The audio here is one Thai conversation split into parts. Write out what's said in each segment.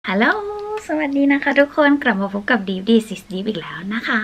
ฮัลโหลสวัสดีนะคะทุกคนกลับมาพบกับดีฟดีซิสดีฟอีกแล้วนะคะ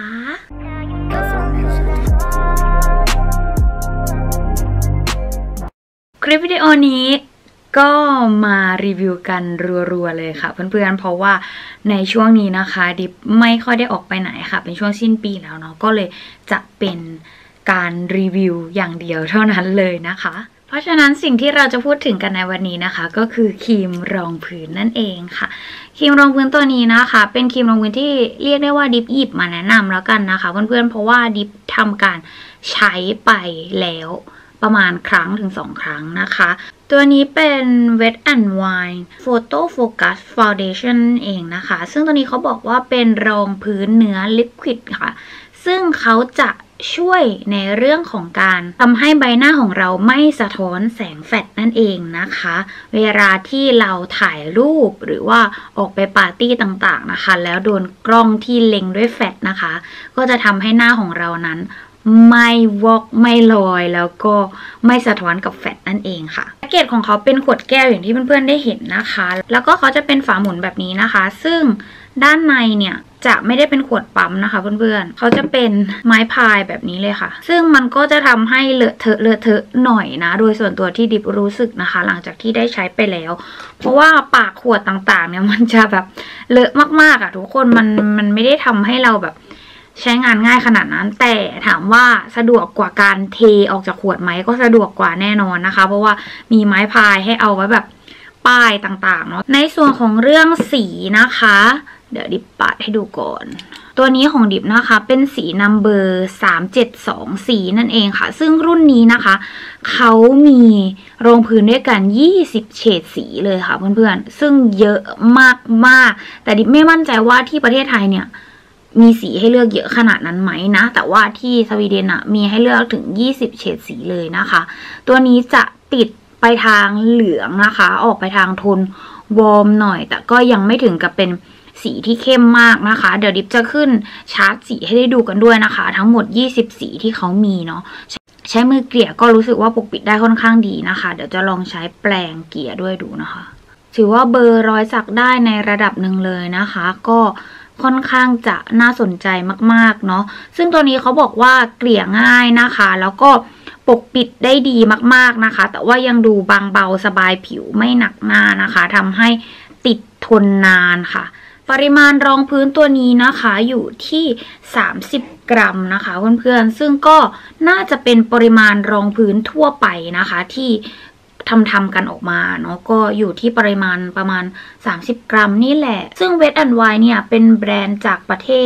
คลิปวิดีโอนี้ก็มารีวิวกันรัวๆเลยค่ะเพื่อนๆเพราะว่าในช่วงนี้นะคะดิฟไม่ค่อยได้ออกไปไหนค่ะเป็นช่วงสิ้นปีแล้วเนาะก็เลยจะเป็นการรีวิวอย่างเดียวเท่านั้นเลยนะคะเพราะฉะนั้นสิ่งที่เราจะพูดถึงกันในวันนี้นะคะก็คือครีมรองพื้นนั่นเองค่ะครีมรองพื้นตัวนี้นะคะเป็นครีมรองพื้นที่เรียกได้ว่าดิฟหยิบมาแนะนำแล้วกันนะคะเพื่อนๆเพราะว่าดิฟทำการใช้ไปแล้วประมาณครั้งถึง2 ครั้งนะคะตัวนี้เป็น Wet n Wild Photo Focus Foundation เองนะคะซึ่งตัวนี้เขาบอกว่าเป็นรองพื้นเนื้อลิควิดค่ะซึ่งเขาจะช่วยในเรื่องของการทำให้ใบหน้าของเราไม่สะท้อนแสงแฟลชนั่นเองนะคะเวลาที่เราถ่ายรูปหรือว่าออกไปปาร์ตี้ต่างๆนะคะแล้วโดนกล้องที่เล็งด้วยแฟลชนะคะก็จะทำให้หน้าของเรานั้นไม่วอกไม่ลอยแล้วก็ไม่สะท้อนกับแฟลชนั่นเองค่ะแพ็กเกจของเขาเป็นขวดแก้วอย่างที่เพื่อนๆได้เห็นนะคะแล้วก็เขาจะเป็นฝาหมุนแบบนี้นะคะซึ่งด้านในเนี่ยจะไม่ได้เป็นขวดปั๊มนะคะเพื่อนๆเขาจะเป็นไม้พายแบบนี้เลยค่ะซึ่งมันก็จะทำให้เลอะเทอะหน่อยนะโดยส่วนตัวที่ดิบรู้สึกนะคะหลังจากที่ได้ใช้ไปแล้วเพราะว่าปากขวดต่างๆเนี่ยมันจะแบบเลอะมากๆอ่ะทุกคนมันไม่ได้ทำให้เราแบบใช้งานง่ายขนาดนั้นแต่ถามว่าสะดวกกว่าการเทออกจากขวดไหมก็สะดวกกว่าแน่นอนนะคะเพราะว่ามีไม้พายให้เอาไว้แบบป้ายต่างๆเนาะในส่วนของเรื่องสีนะคะเดี๋ยวดิบปัดให้ดูก่อนตัวนี้ของดิบนะคะเป็นสีนัมเบอร์372สีนั่นเองค่ะซึ่งรุ่นนี้นะคะเขามีรองพื้นด้วยกัน20เฉดสีเลยค่ะเพื่อนๆซึ่งเยอะมากๆแต่ดิบไม่มั่นใจว่าที่ประเทศไทยเนี่ยมีสีให้เลือกเยอะขนาดนั้นไหมนะแต่ว่าที่สวีเดนมีให้เลือกถึง20เฉดสีเลยนะคะตัวนี้จะติดไปทางเหลืองนะคะออกไปทางโทนวอร์มหน่อยแต่ก็ยังไม่ถึงกับเป็นสีที่เข้มมากนะคะเดี๋ยวดิฟจะขึ้นชาร์ตสีให้ได้ดูกันด้วยนะคะทั้งหมด20สีที่เขามีเนาะใช้มือเกลี่ยก็รู้สึกว่าปกปิดได้ค่อนข้างดีนะคะเดี๋ยวจะลองใช้แปรงเกลี่ยด้วยดูนะคะถือว่าเบอร์รอยสักได้ในระดับหนึ่งเลยนะคะก็ค่อนข้างจะน่าสนใจมากๆเนาะซึ่งตัวนี้เขาบอกว่าเกลี่ยง่ายนะคะแล้วก็ปกปิดได้ดีมากๆนะคะแต่ว่ายังดูบางเบาสบายผิวไม่หนักหน้านะคะทำให้ติดทนนานค่ะปริมาณรองพื้นตัวนี้นะคะอยู่ที่30 กรัมนะคะเพื่อนๆซึ่งก็น่าจะเป็นปริมาณรองพื้นทั่วไปนะคะที่ทำกันออกมาเนาะก็อยู่ที่ปริมาณประมาณ30 กรัมนี่แหละซึ่ง Wet n Wild เนี่ยเป็นแบรนด์จากประเทศ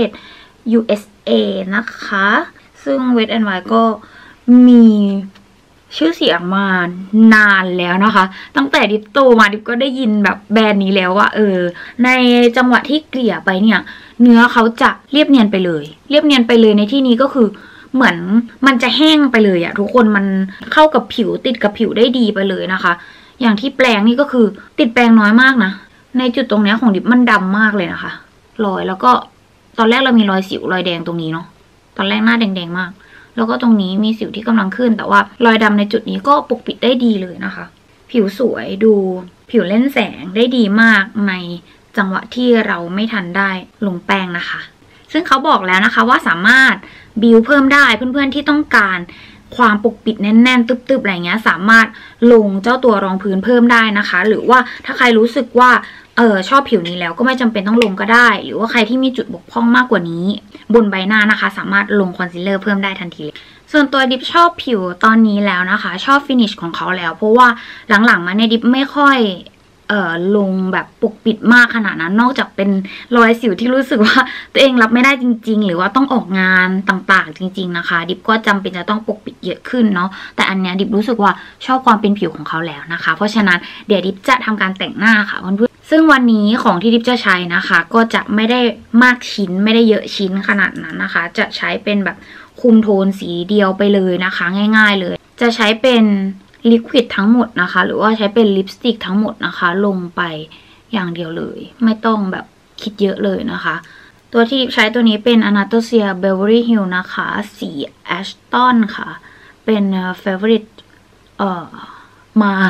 USA นะคะซึ่ง Wet n Wild ก็มีชื่อเสียงมานานแล้วนะคะตั้งแต่ดิบโตมาดิบก็ได้ยินแบบแบรนด์นี้แล้วว่าในจังหวะที่เกลี่ยไปเนี่ยเนื้อเขาจะเรียบเนียนไปเลยเรียบเนียนไปเลยในที่นี้ก็คือเหมือนมันจะแห้งไปเลยอะทุกคนมันเข้ากับผิวติดกับผิวได้ดีไปเลยนะคะอย่างที่แปรงนี่ก็คือติดแปรงน้อยมากนะในจุดตรงนี้ของดิบมันดำมากเลยนะคะรอยแล้วก็ตอนแรกเรามีรอยสิวรอยแดงตรงนี้เนาะตอนแรกหน้าแดงๆมากแล้วก็ตรงนี้มีสิวที่กำลังขึ้นแต่ว่ารอยดำในจุดนี้ก็ปกปิดได้ดีเลยนะคะผิวสวยดูผิวเล่นแสงได้ดีมากในจังหวะที่เราไม่ทันได้ลงแป้งนะคะซึ่งเขาบอกแล้วนะคะว่าสามารถบิวเพิ่มได้เพื่อนๆที่ต้องการความปกปิดแน่นๆตึบๆอะไรเงี้ยสามารถลงเจ้าตัวรองพื้นเพิ่มได้นะคะหรือว่าถ้าใครรู้สึกว่าชอบผิวนี้แล้วก็ไม่จำเป็นต้องลงก็ได้หรือว่าใครที่มีจุดบกพร่องมากกว่านี้บนใบหน้านะคะสามารถลงคอนซีลเลอร์เพิ่มได้ทันทีเลยส่วนตัวดิบชอบผิวตอนนี้แล้วนะคะชอบฟินิชของเขาแล้วเพราะว่าหลังๆมาเนี่ยดิบไม่ค่อยลงแบบปกปิดมากขนาดนั้นนอกจากเป็นรอยสิวที่รู้สึกว่าตัวเองรับไม่ได้จริงๆหรือว่าต้องออกงานต่างๆจริงๆนะคะดิบก็จำเป็นจะต้องปกปิดเยอะขึ้นเนาะแต่อันเนี้ยดิบรู้สึกว่าชอบความเป็นผิวของเขาแล้วนะคะเพราะฉะนั้นเดี๋ยวดิบจะทำการแต่งหน้าค่ะเพื่อนๆซึ่งวันนี้ของที่ดิบจะใช้นะคะก็จะไม่ได้มากชิ้นไม่ได้เยอะชิ้นขนาดนั้นนะคะจะใช้เป็นแบบคุมโทนสีเดียวไปเลยนะคะง่ายๆเลยจะใช้เป็นลิควิดทั้งหมดนะคะหรือว่าใช้เป็นลิปสติกทั้งหมดนะคะลงไปอย่างเดียวเลยไม่ต้องแบบคิดเยอะเลยนะคะตัวที่ใช้ตัวนี้เป็น Anastasia Beverly Hills นะคะสี Ashton ค่ะเป็น favorite มา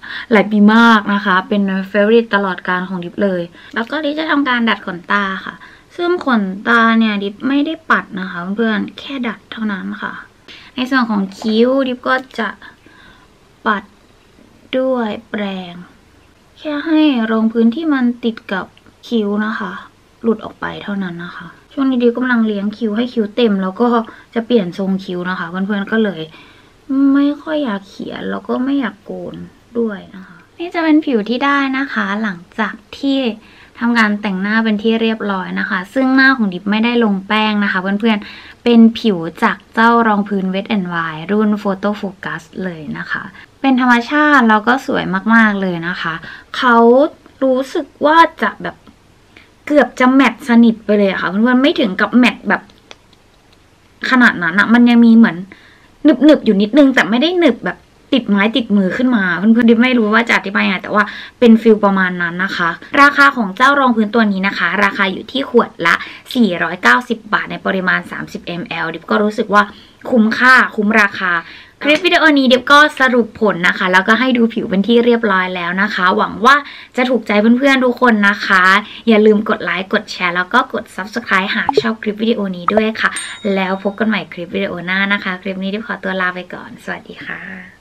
หลายปีมากนะคะเป็นเฟเวอริตตลอดกาลของดิฟเลยแล้วก็ดิฟจะทำการดัดขนตาค่ะซึ่งขนตาเนี่ยดิฟไม่ได้ปัดนะคะเพื่อนๆแค่ดัดเท่านั้นค่ะในส่วนของคิ้วดิฟก็จะปัดด้วยแปรงแค่ให้รองพื้นที่มันติดกับคิ้วนะคะหลุดออกไปเท่านั้นนะคะช่วงนี้ดิฟกำลังเลี้ยงคิ้วให้คิ้วเต็มแล้วก็จะเปลี่ยนทรงคิ้วนะคะเพื่อนๆก็เลยไม่ค่อยอยากเขียนแล้วก็ไม่อยากโกนด้วยนะคะนี่จะเป็นผิวที่ได้นะคะหลังจากที่ทำการแต่งหน้าเป็นที่เรียบร้อยนะคะซึ่งหน้าของดิฟไม่ได้ลงแป้งนะคะเพื่อนๆเป็นผิวจากเจ้ารองพื้น Wet n Wild รุ่น Photo Focus เลยนะคะเป็นธรรมชาติแล้วก็สวยมากๆเลยนะคะเขารู้สึกว่าจะแบบเกือบจะแมตต์สนิทไปเลยค่ะเพื่อนๆไม่ถึงกับแมตต์แบบขนาดนั้นอะมันยังมีเหมือนหนึบๆอยู่นิดนึงแต่ไม่ได้หนึบแบบติดไม้ติดมือขึ้นมาเพื่อนๆดิไม่รู้ว่าจะอธิบายยังไงแต่ว่าเป็นฟิลประมาณนั้นนะคะราคาของเจ้ารองพื้นตัวนี้นะคะราคาอยู่ที่ขวดละ490 บาทในปริมาณ30 ml ดิบก็รู้สึกว่าคุ้มค่าคุ้มราคาคลิปวิดีโอนี้ดิบก็สรุปผลนะคะแล้วก็ให้ดูผิวเป็นที่เรียบร้อยแล้วนะคะหวังว่าจะถูกใจเพื่อนๆทุกคนนะคะอย่าลืมกดไลค์กดแชร์แล้วก็กด Subscribe หากชอบคลิปวิดีโอนี้ด้วยค่ะแล้วพบกันใหม่คลิปวิดีโอหน้านะคะคลิปนี้ดิบขอตัวลาไปก่อนสวัสดีค่ะ